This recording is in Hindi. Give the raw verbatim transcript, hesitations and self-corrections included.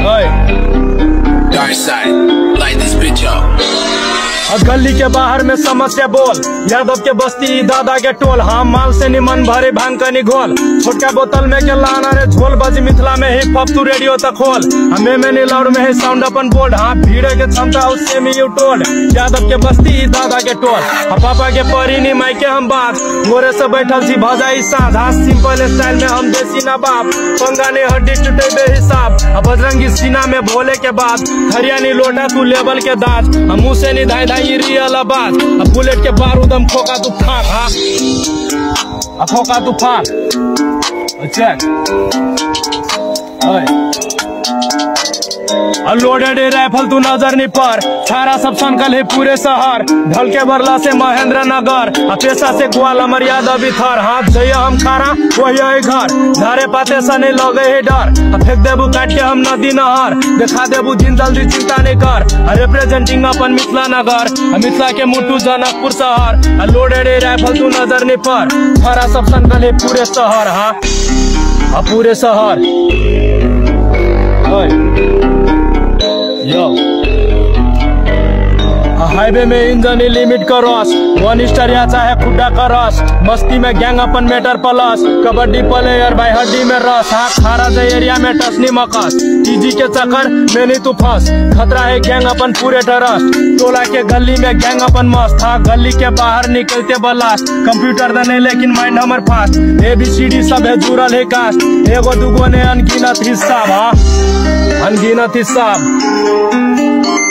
Dark side, light this bitch up. गली के बाहर में समस्या बोल, यादव के बस्ती दादा के टोल। हाँ माल से निमन भरे भांग का निघोल, छोटका बोतल में के लाना रे झोल। बजी मिथिला में ही पप तू रेडियो तक खोल, हमें में नीलाउड में है साउंड अपन बोल्ड। हाँ भीड़ के क्षमता उससे में यू टोल, यादव के बस्ती दादा के टोल। हाँ पापा के परी नी माई के हम बात, गोरे से बैठल सी भजाई साँझ। हाँ सिंपल स्टाइल में हम देसी ना बाप, पंगा ने हड्डी टूटे बेहिसाब। बजरंगी सीना में भोले के बाद, हरियाणी लोटा तू लेवल के दांत। मुँह से नहीं धाई धाई रियल बात, बुलेट के बारूद हम खोका तू फाक। हाँ खोका तू फाक चेक लोडेड राइफल तू नजर नहीं पर, छारा सब सनकल है पूरे शहर। ढल के बरला से महेंद्र नगर, पेशा से ग्वालमर यादव थर। हाथ जइए हम खारा वही घर, धारे पाते से नहीं लगे है डर। फेंक देबू काट के हम नदी नहर, देखा देबू जिन जल्दी चिंता नहीं कर। रिप्रेजेंटिंग अपन मिथिला नगर, मिथिला के मुट्टू जनकपुर शहर। लोडेड राइफल तू नजर नहीं पर, छारा सब सनकल है पूरे शहर। हाँ पूरे शहर यो हाईवे में इंजन लिमिट का रस, वन स्टार या चाहे खुड्डा का रस। मस्ती में गैंग अपन मेटर प्लस, कबड्डी प्लेयर भाई हड्डी में रस। हाँ खारा दे एरिया में टसनी मकस, टीजी के चक्कर में नहीं तू फंस। खतरा है गैंग अपन पूरे टरस, टोला के गली में गैंग अपन मस्त। हाँ गली के बाहर निकलते बलास्ट, कंप्यूटर दने लेकिन माइंड हमर fast. A B C D सब है जुड़ल है कास्ट, एगो दूगो ने अनगिनत हिसाब। हाँ अनगिनत हिसाब